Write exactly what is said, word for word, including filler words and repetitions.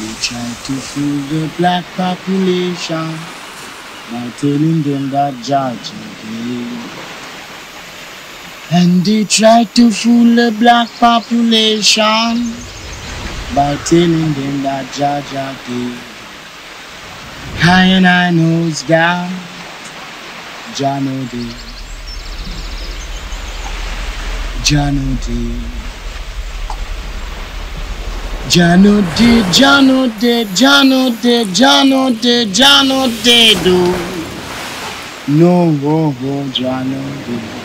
They try to fool the black population by telling them that Georgia gay. And they try to fool the black population by telling them that Georgia gay. I and I knows God, Jah know day, Jah know day, Jah know day, Jah know day, Jah know day, Jah know day, Jah know day do. No, oh, oh, Jah know day.